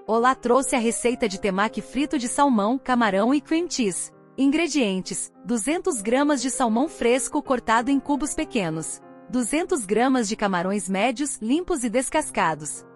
Olá, trouxe a receita de temaki frito de salmão, camarão e cream cheese. Ingredientes: 200 gramas de salmão fresco cortado em cubos pequenos, 200 gramas de camarões médios limpos e descascados,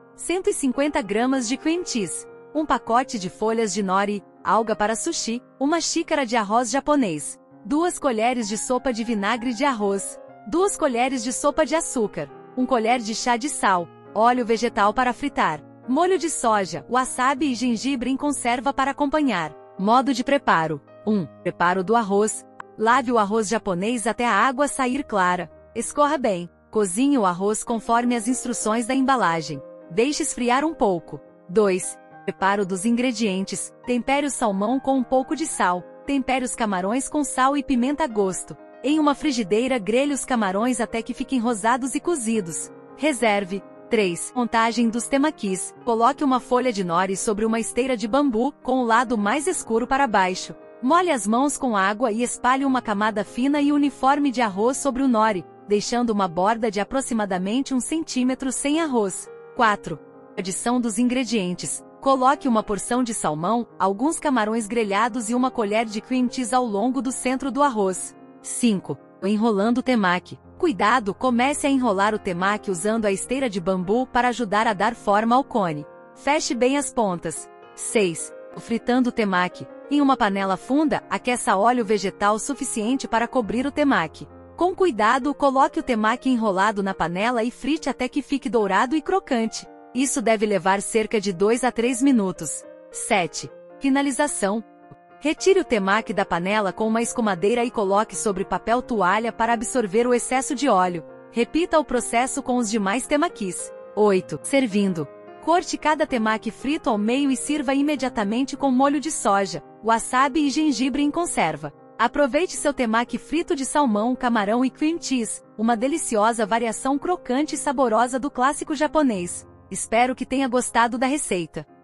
150 gramas de cream cheese, um pacote de folhas de nori, alga para sushi, uma xícara de arroz japonês, 2 colheres de sopa de vinagre de arroz, 2 colheres de sopa de açúcar, 1 colher de chá de sal, óleo vegetal para fritar, molho de soja, wasabi e gengibre em conserva para acompanhar. Modo de preparo: 1. Preparo do arroz. Lave o arroz japonês até a água sair clara. Escorra bem. Cozinhe o arroz conforme as instruções da embalagem. Deixe esfriar um pouco. 2. Preparo dos ingredientes. Tempere o salmão com um pouco de sal. Tempere os camarões com sal e pimenta a gosto. Em uma frigideira, grelhe os camarões até que fiquem rosados e cozidos. Reserve. 3. Montagem dos temakis. Coloque uma folha de nori sobre uma esteira de bambu, com o lado mais escuro para baixo. Molhe as mãos com água e espalhe uma camada fina e uniforme de arroz sobre o nori, deixando uma borda de aproximadamente 1 cm sem arroz. 4. Adição dos ingredientes. Coloque uma porção de salmão, alguns camarões grelhados e uma colher de cream cheese ao longo do centro do arroz. 5. Enrolando o temaki. Cuidado, comece a enrolar o temaki usando a esteira de bambu para ajudar a dar forma ao cone. Feche bem as pontas. 6. Fritando o temaki. Em uma panela funda, aqueça óleo vegetal suficiente para cobrir o temaki. Com cuidado, coloque o temaki enrolado na panela e frite até que fique dourado e crocante. Isso deve levar cerca de 2 a 3 minutos. 7. Finalização. Retire o temaki da panela com uma escumadeira e coloque sobre papel toalha para absorver o excesso de óleo. Repita o processo com os demais temakis. 8. Servindo. Corte cada temaki frito ao meio e sirva imediatamente com molho de soja, wasabi e gengibre em conserva. Aproveite seu temaki frito de salmão, camarão e cream cheese, uma deliciosa variação crocante e saborosa do clássico japonês. Espero que tenha gostado da receita.